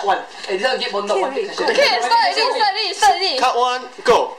that one. And this one get one, not one thing. Okay, start already. Cut one, go.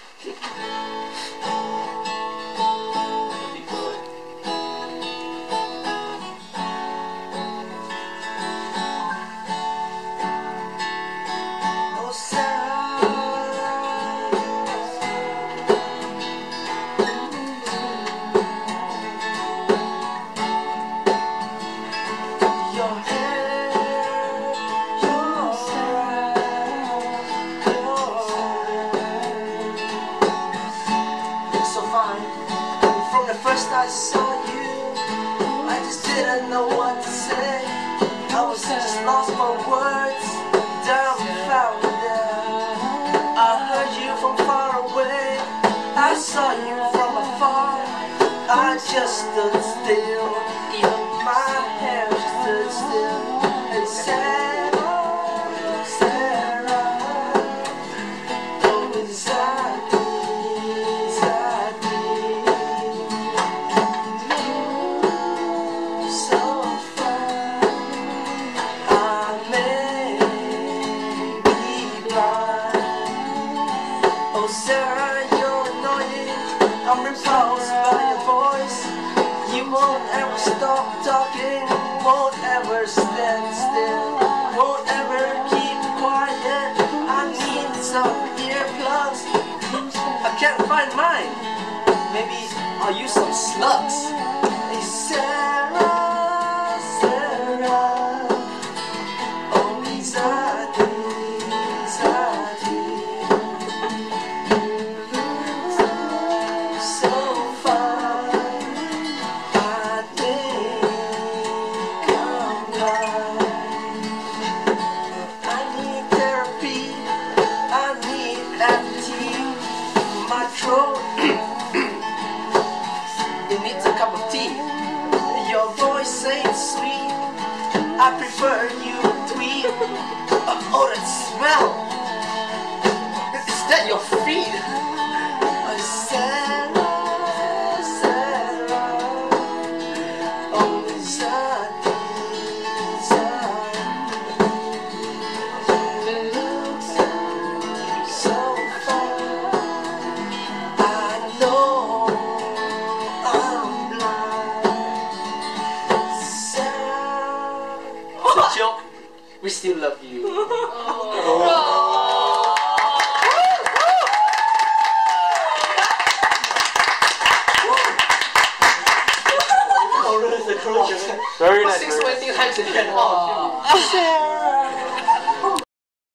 First I saw you, I just didn't know what to say. I was just lost for words, dumbfounded. I heard you from far away, I saw you from afar. I just stood still, even my hair stood still. And Sarah, Sarah, oh, Zadie, Sarah, you're annoying, I'm repulsed by your voice. You won't ever stop talking, won't ever stand still, won't ever keep quiet. I need some earplugs, I can't find mine. Maybe I'll use some slugs. Hey Sarah, Sarah, oh Zadie, Zadie. My throat, it needs a cup of tea. Your voice ain't sweet, I prefer you tweet. Oh, that smell, is that your feet? Sarah, Sarah, oh Zadie, Zadie, so far. Joke, we still love you. Very nice. 6 times again.